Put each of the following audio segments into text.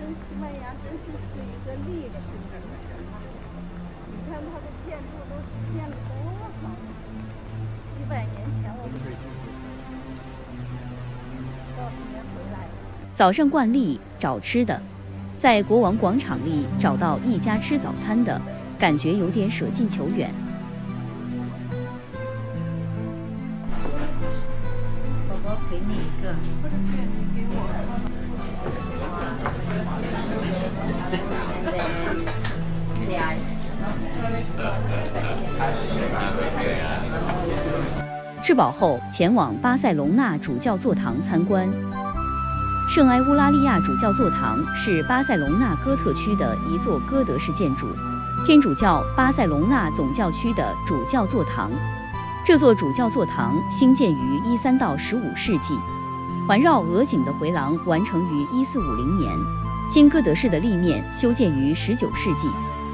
西班牙真是一个历史名城啊！你看它的建筑都是建了多少几百年前，我们多少年回来了。 早上惯例找吃的，在国王广场里找到一家吃早餐的，感觉有点舍近求远。 宝宝给你一个，或者给我。 吃饱后，前往巴塞隆纳主教座堂参观。圣埃乌拉利亚主教座堂是巴塞隆纳哥特区的一座哥德式建筑，天主教巴塞隆纳总教区的主教座堂。这座主教座堂兴建于13到15世纪，环绕鹅颈的回廊完成于1450年，新哥德式的立面修建于19世纪。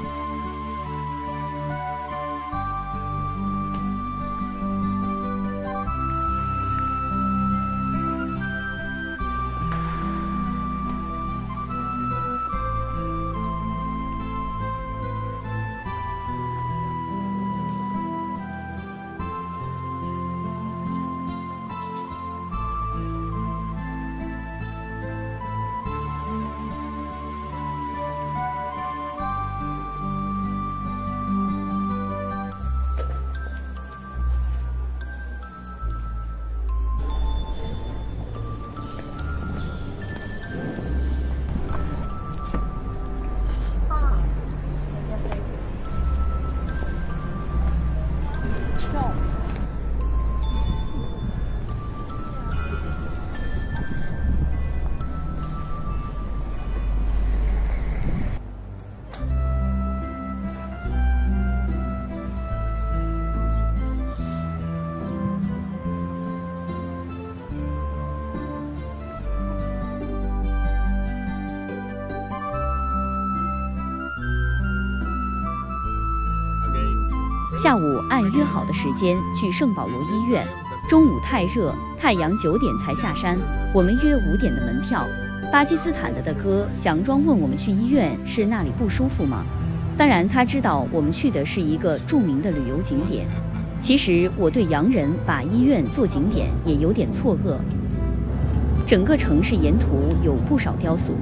下午按约好的时间去圣保罗医院，中午太热，太阳9点才下山，我们约5点的门票。巴基斯坦的大哥佯装问我们去医院是那里不舒服吗？当然他知道我们去的是一个著名的旅游景点。其实我对洋人把医院做景点也有点错愕。整个城市沿途有不少雕塑。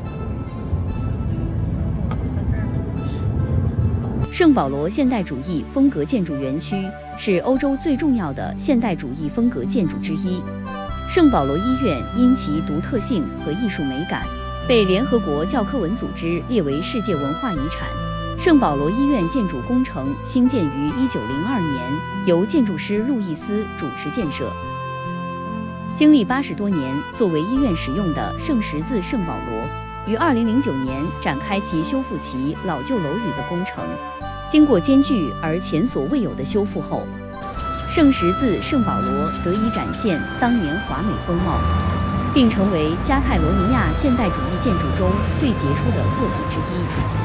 圣保罗现代主义风格建筑园区是欧洲最重要的现代主义风格建筑之一。圣保罗医院因其独特性和艺术美感，被联合国教科文组织列为世界文化遗产。圣保罗医院建筑工程兴建于1902年，由建筑师路易斯主持建设。经历80多年，作为医院使用的圣十字圣保罗，于2009年展开其修复其老旧楼宇的工程。经过艰巨而前所未有的修复后，圣十字圣保罗得以展现当年华美风貌，并成为加泰罗尼亚现代主义建筑中最杰出的作品之一。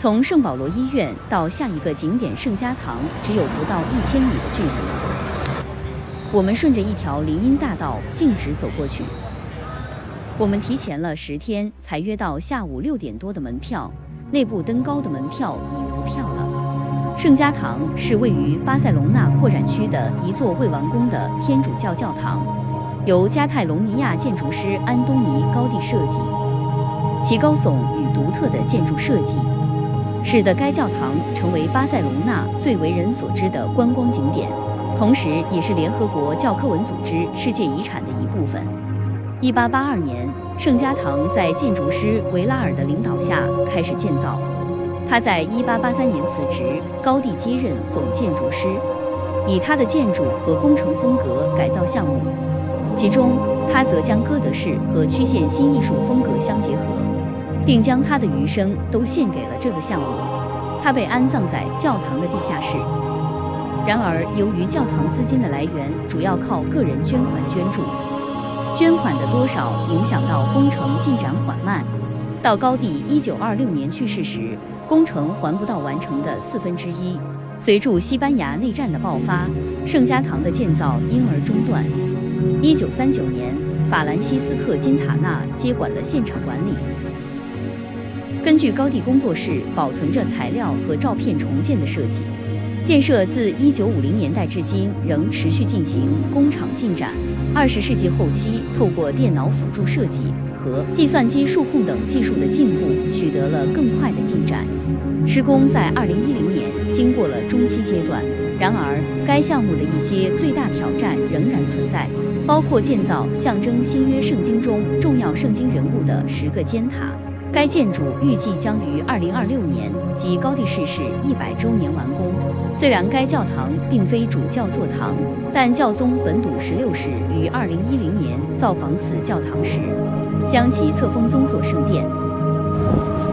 从圣保罗医院到下一个景点圣家堂只有不到1000米的距离。我们顺着一条林荫大道径直走过去。我们提前了10天才约到下午6点多的门票，内部登高的门票已无票了。圣家堂是位于巴塞隆纳扩展区的一座未完工的天主教教堂，由加泰隆尼亚建筑师安东尼·高地设计。其高耸与独特的建筑设计，使得该教堂成为巴塞隆纳最为人所知的观光景点，同时也是联合国教科文组织世界遗产的一部分。1882年，圣家堂在建筑师维拉尔的领导下开始建造。他在1883年辞职，高地接任总建筑师，以他的建筑和工程风格改造项目，其中他则将哥德式和曲线新艺术风格相结合，并将他的余生都献给了这个项目。他被安葬在教堂的地下室。然而，由于教堂资金的来源主要靠个人捐款捐助，捐款的多少影响到工程进展缓慢。到高地1926年去世时，工程还不到完成的1/4。随着西班牙内战的爆发，圣家堂的建造因而中断。1939年，法兰西斯克·金塔纳接管了现场管理。根据高地工作室保存着材料和照片重建的设计，建设自1950年代至今仍持续进行，工厂进展。20世纪后期，透过电脑辅助设计和计算机数控等技术的进步，取得了更快的进展。施工在2010年经过了中期阶段，然而该项目的一些最大挑战仍然存在，包括建造象征新约圣经中重要圣经人物的10个尖塔。该建筑预计将于2026年，即高地逝世100周年完工。虽然该教堂并非主教座堂，但教宗本笃16世于2010年造访此教堂时，将其册封宗座圣殿。